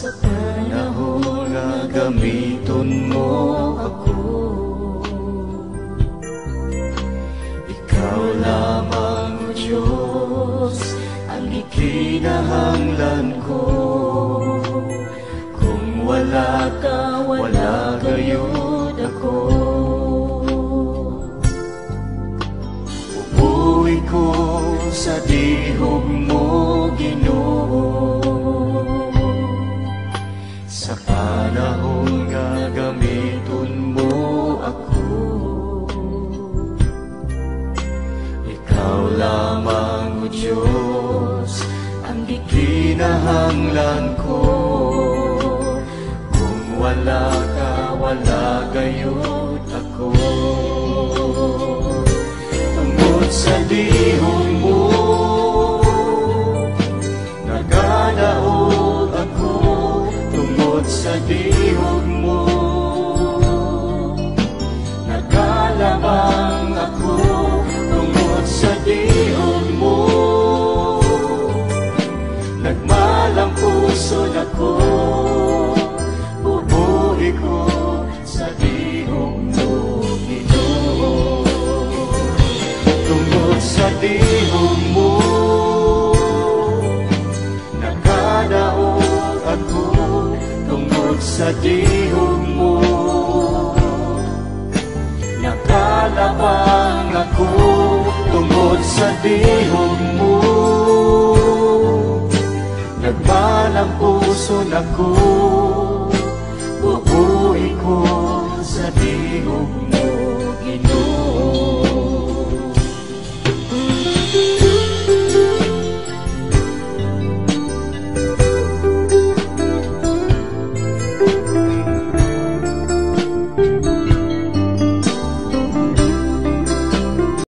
panahon nga gamiton mo ako. Ikaw lamang, O Diyos, ang ikinahanglan ko. Kung wala ka, wala gayud ako. Ubuhi ko sa dihog mo, Ginoo. Sa panahon nga gamiton mo ako. Ikaw lamang, O Diyos, ang ikinahanglan ko. Kung wala ka, wala gayud ako. Tungod sa dihog mo, nagadaog ako. Tungod sa dihog mo, nagalabang ako. Tungod sa dihog mo, nagmalang puso ako. Bubuhi ko sa dihog mo, Ginoo. Tungod sa dihog mo, nakadaog ako. Tungod sa dihog mo, nakalabang ako. Tungod sa dihog mo, nagmalang puso ako.